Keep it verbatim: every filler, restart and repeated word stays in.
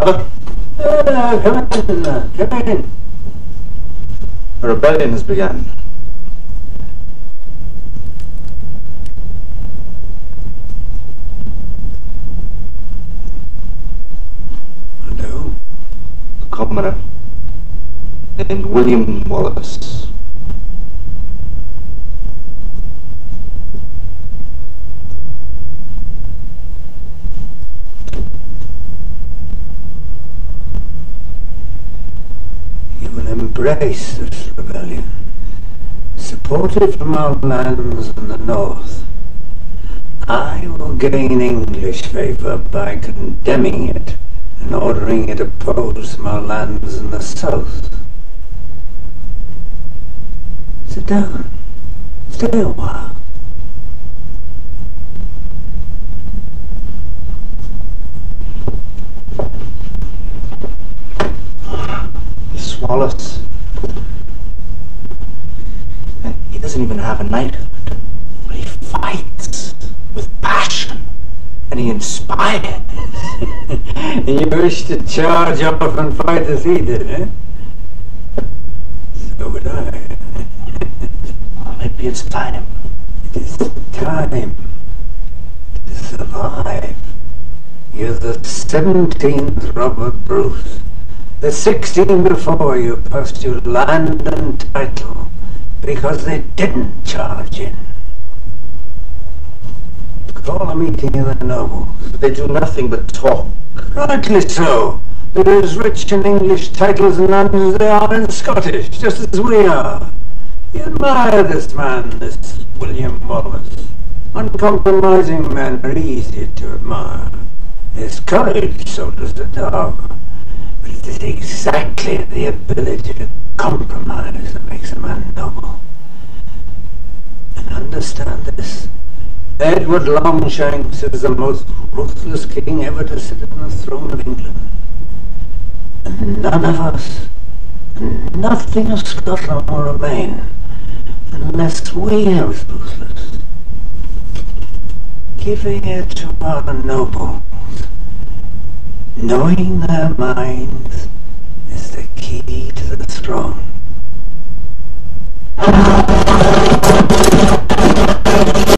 Father? Uh, come in, uh, come in. A rebellion has begun. And who? A commoner named William Wallace. You will embrace this rebellion, support it from our lands in the north. I will gain English favour by condemning it and ordering it opposed from our lands in the south. Sit down. Stay a while. This Wallace. He doesn't even have a knighthood, but he fights with passion, and he inspires. And you wish to charge off and fight as he did, eh? So would I. Well, maybe it's time. It is time to survive. You're the seventeenth Robert Bruce. The sixteen before you passed your land and title because they didn't charge in. Call a meeting of the nobles. They do nothing but talk. Rightly so. They're as rich in English titles and lands as they are in Scottish, just as we are. You admire this man, this William Wallace. Uncompromising men are easy to admire. His courage, so does the dog. But it is exactly the ability to compromise that makes a man noble. And understand this. Edward Longshanks is the most ruthless king ever to sit on the throne of England. And none of us, and nothing of Scotland will remain unless we are ruthless. Giving it to our nobles, knowing their minds, is the key to the throne.